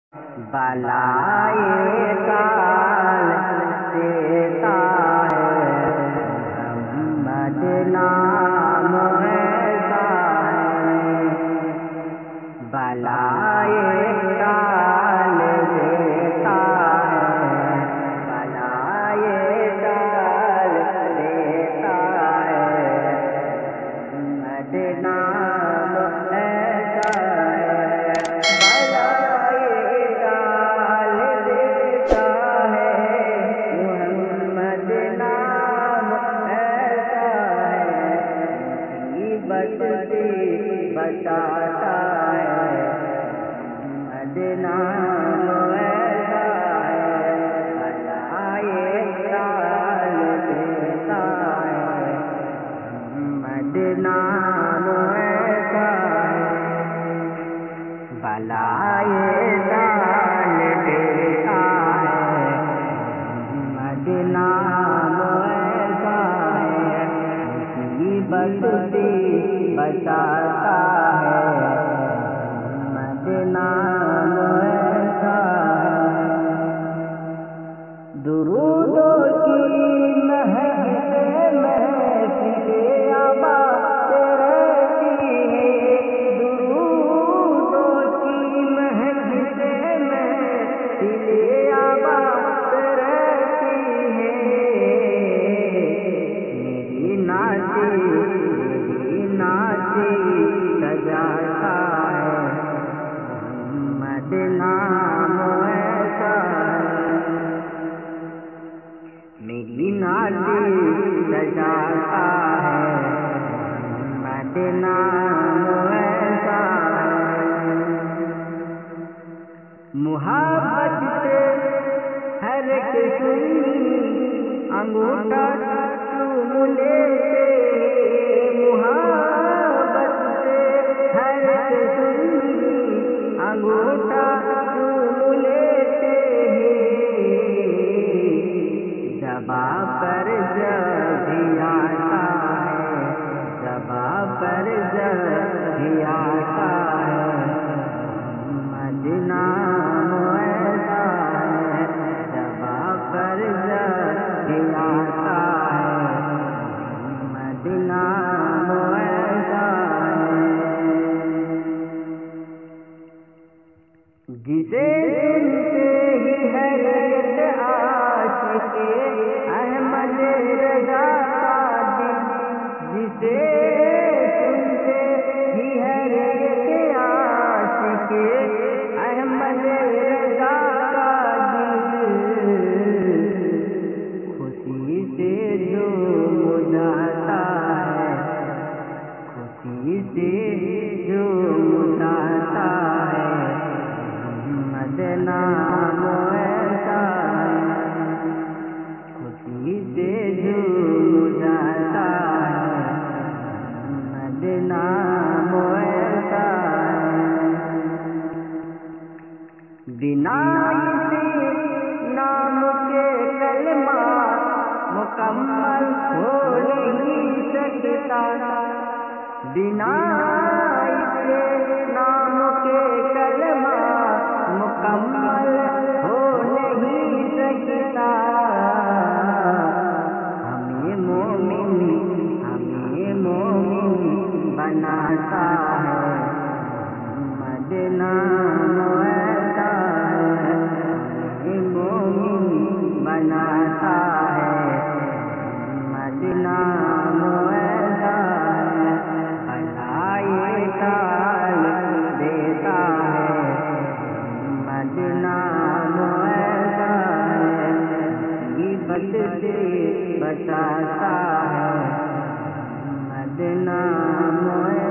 بلائے کال دیتا ہے محمد نام ایسا ہے، بلائے کال دیتا ہے، بلائے کال دیتا ہے محمد نام ایسا ہے، بلائے کال دیتا ہے محمد نام ایسا ہے، مصیبت سے بچاتا ہے محمد نام ایسا ہے، بلائے کال دیتا ہے محمد نام ایسا ہے، بلائے کال دیتا ہے محمد نام ایسا ہے، مصیبت سے بچاتا ہے محمد نام ایسا ہے، درودوں کی مہک سے محفل آباد رہتی ہے، درودوں کی مہک سے محفل آباد رہتی ہے، میری ناچی سجاتا ہے محمد نام ایسا ہے، میری ناچی سجاتا ہے محمد نام ایسا ہے، محبت سے ہر ایک سنی انگوٹھا چوم لیتے، محبت سے ہر ایک سنی انگوٹھا چوم لیتے ہیں، زباں پر جب بھی آتا ہے، زباں پر جب بھی آتا ہے محمد نام ایسا ہے، زباں پر جب بھی آتا ہے محمد نام ایسا ہے، جسے سنتے ہی حیرت عاشق احمد رضا کا دل، جسے سنتے ہی حیرت عاشق احمد رضا کا دل، خوشی سے جھوم جاتا ہے، خوشی سے جھوم جاتا ہے محمد نام ایسا ہے، خوشی سے جھوم جاتا ہے محمد نام ایسا ہے، بنا اسی نام کے کلمہ مکمل ہو نہیں سکتا، بنا اس نام کے کلمہ مکمل ہو نہیں سکتا، ہمیں مومن بناتا ہے محمد نام ایسا ہے، ہمیں مومن بناتا ہے محمد نام ایسا ہے، بلائے کال دیتا ہے محمد نام ایسا ہے، مصیبت سے بچاتا ہے محمد نام ایسا ہے۔